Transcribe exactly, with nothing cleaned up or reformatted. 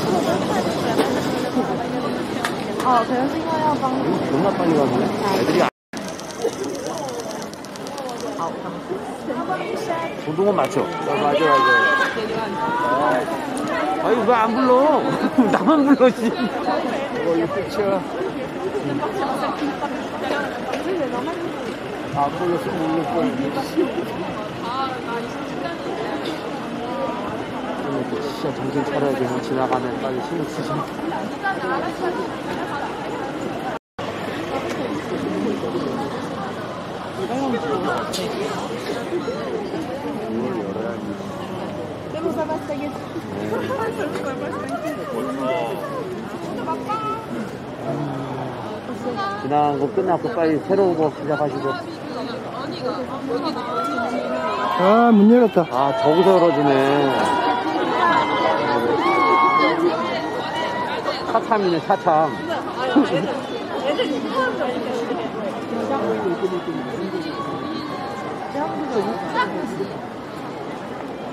어, 그런 생각해요, 방. 존나 빨리 가네. 애들이 안... 고등어 맞죠? 아, 맞아, 맞아. 아니, 왜 안 불러? 나만 불러, 씨. 이거, 이거 끝이야. 안 불렀으면 모를 거야. 진짜 정신 차려야 돼. 지나가면 빨리 신경 쓰지. 지나간 거 끝나고 빨리 새로운 거 시작하시고. 아, 문 열었다. 아, 저기서 열어주네. 차참이네, 차참.